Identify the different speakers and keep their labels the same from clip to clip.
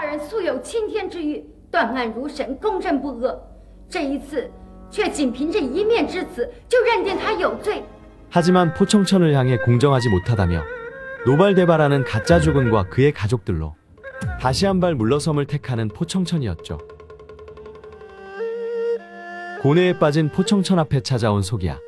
Speaker 1: 人素有青天之誉，断案如神，公正不阿。这一次却仅凭着一面之词就认定他有罪。
Speaker 2: 하지만 포청천을 향해 공정하지 못하다며 노발대발하는 가짜 주군과 그의 가족들로 다시 한 발 물러섬을 택하는 포청천이었죠. 고뇌에 빠진 포청천 앞에 찾아온 소기야.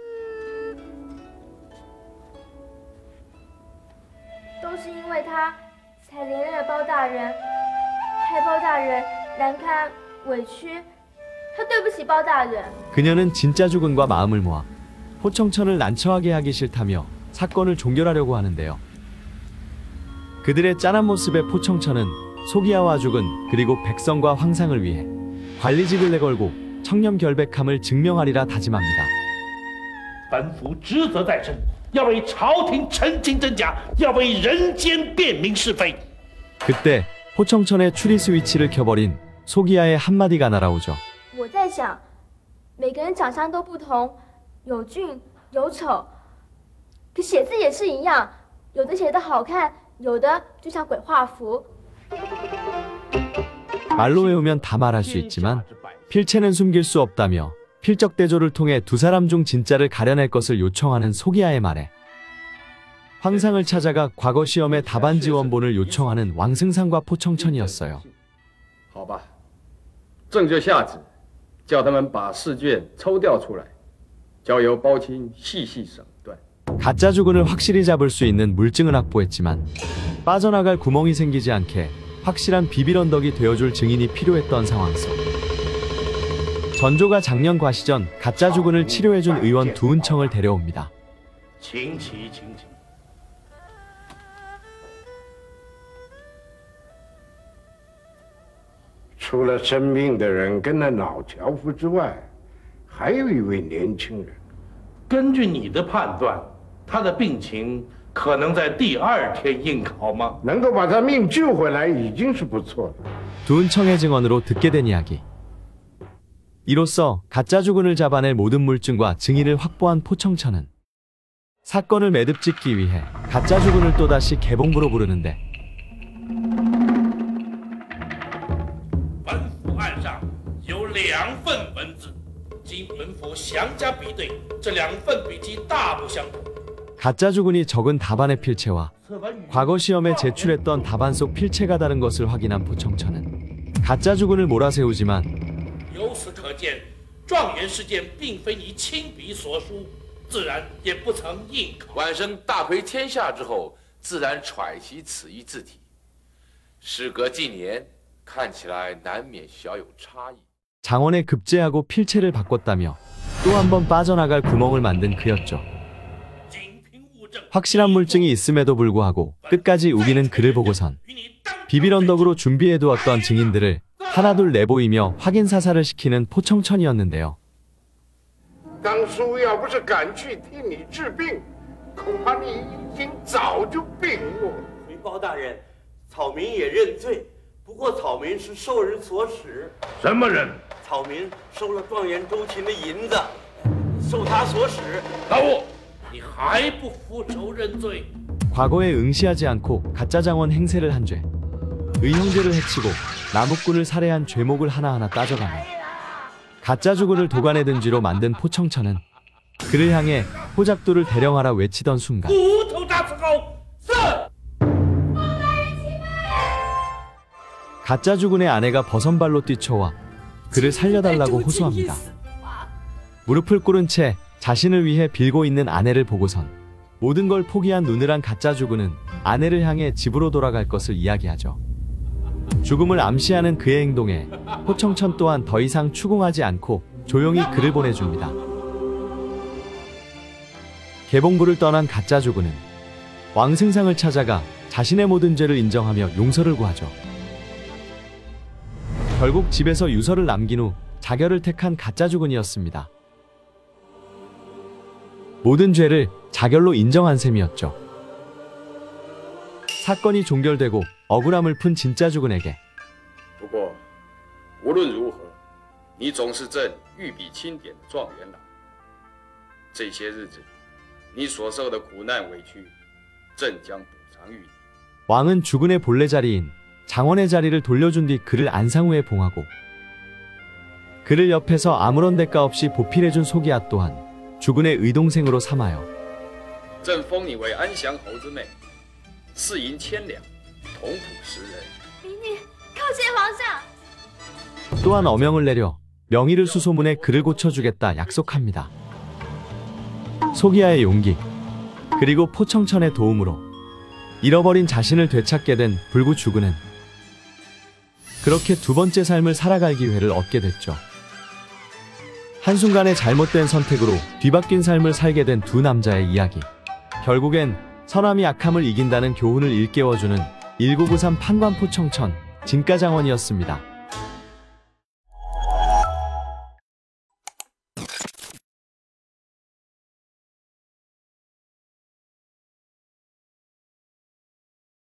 Speaker 3: 都是因为他才连累了包大人，害包大人难堪委屈，他对不起包大人。
Speaker 2: 그녀는 진짜 주군과 마음을 모아 포청천을 난처하게 하기 싫다며 사건을 종결하려고 하는데요. 그들의 짠한 모습에 포청천은 소기야와 주군 그리고 백성과 황상을 위해 관리직을 내걸고 청렴결백함을 증명하리라 다짐합니다.
Speaker 4: 本府职责在身，要为朝廷澄清真假，要为人间辨明是非。
Speaker 2: 그때 포청천의 추리 스위치를 켜버린 소기야의 한마디가 날아오죠.
Speaker 3: 我在想，每个人长相都不同，有俊有丑，可写字也是一样，有的写得好看，有的就像鬼画符。
Speaker 2: 말로 외우면 다 말할 수 있지만 필체는 숨길 수 없다며 필적 대조를 통해 두 사람 중 진짜를 가려낼 것을 요청하는 소기야의 말에 황상을 찾아가 과거 시험의 답안 원본을 요청하는 왕승상과 포청천이었어요.
Speaker 5: 好吧，朕就下旨，叫他们把试卷抽调出来，交由包钦细细审断。
Speaker 2: 가짜 주군을 확실히 잡을 수 있는 물증을 확보했지만 빠져나갈 구멍이 생기지 않게 확실한 비빌 언덕이 되어줄 증인이 필요했던 상황 속 전조가 작년 과시전 가짜 주군을 치료해준 의원 두은청을 데려옵니다.
Speaker 4: 请起，请起。
Speaker 6: 除了生病的人跟那老樵夫之外，还有一位年轻人。
Speaker 4: 根据你的判断，他的病情可能在第2天应考吗？
Speaker 6: 能够把他命救回来已经是不错的。
Speaker 2: 두은청의 증언으로 듣게 된 이야기. 이로써 가짜 주군을 잡아낼 모든 물증과 증인을 확보한 포청천은 사건을 매듭짓기 위해 가짜 주군을 또다시 개봉부로 부르는데
Speaker 4: 本府案上有2份文字，经本府详加比对，这2份笔迹大不相同。
Speaker 2: 가짜 주군이 적은 답안의 필체와 과거 시험에 제출했던 답안 속 필체가 다른 것을 확인한 포청천은 가짜 주군을 몰아세우지만
Speaker 4: 由此可见，状元事件并非你亲笔所书，自然也不曾应考。
Speaker 7: 晚生大窥天下之后，自然揣悉此一字体。时隔近年，看起来难免小有差异。
Speaker 2: 장원에 급제하고 필체를 바꿨다며 또 한 번 빠져나갈 구멍을 만든 그였죠. 확실한 물증이 있음에도 불구하고 끝까지 우기는 그를 보고선 비빌 언덕으로 준비해두었던 증인들을 하나둘 내보이며 확인 사살을 시키는 포청천이었는데요.
Speaker 6: 当初要不是赶去替你治病，恐怕你已经早就病了。
Speaker 8: 回包大人，草民也认罪，不过草民是受人所使。
Speaker 4: 什么人？
Speaker 8: 草民收了状元周勤的银子，受他所使。
Speaker 4: 老五，你还不复仇认罪？
Speaker 2: 과거에 응시하지 않고 가짜 장원 행세를 한 죄, 의형제를 해치고 남욱군을 살해한 죄목을 하나하나 따져가며 가짜 주군을 도가내든 쥐로 만든 포청천은 그를 향해 호작두를 대령하라 외치던 순간 가짜 주군의 아내가 버선발로 뛰쳐와 그를 살려달라고 호소합니다. 무릎을 꿇은 채 자신을 위해 빌고 있는 아내를 보고선 모든 걸 포기한 누느란 가짜 주군은 아내를 향해 집으로 돌아갈 것을 이야기하죠. 죽음을 암시하는 그의 행동에 포청천 또한 더 이상 추궁하지 않고 조용히 글을 보내줍니다. 개봉부를 떠난 가짜 주군은 왕승상을 찾아가 자신의 모든 죄를 인정하며 용서를 구하죠. 결국 집에서 유서를 남긴 후 자결을 택한 가짜 주군이었습니다. 모든 죄를 자결로 인정한 셈이었죠. 사건이 종결되고 억울함을 푼 진짜 주군에게
Speaker 5: 不过无论如何，你总是朕御笔钦点的状元郎。这些日子你所受的苦难委屈，朕将补偿于你。
Speaker 2: 왕은 주군의 본래 자리인 장원의 자리를 돌려준 뒤 그를 안상우에 봉하고 그를 옆에서 아무런 대가 없이 보필해준 소기아 또한 주군의 의동생으로 삼아요.
Speaker 5: 朕封你为安祥侯之妹，赐银1000两，同谱10人。
Speaker 3: 民女叩谢皇上。
Speaker 2: 또한 어명을 내려 명의를 수소문해 그를 고쳐주겠다 약속합니다. 소기아의 용기 그리고 포청천의 도움으로 잃어버린 자신을 되찾게 된 불구 주군은 그렇게 두 번째 삶을 살아갈 기회를 얻게 됐죠. 한순간의 잘못된 선택으로 뒤바뀐 삶을 살게 된 두 남자의 이야기. 결국엔 선함이 악함을 이긴다는 교훈을 일깨워주는 1993 판관포청천 진가장원이었습니다.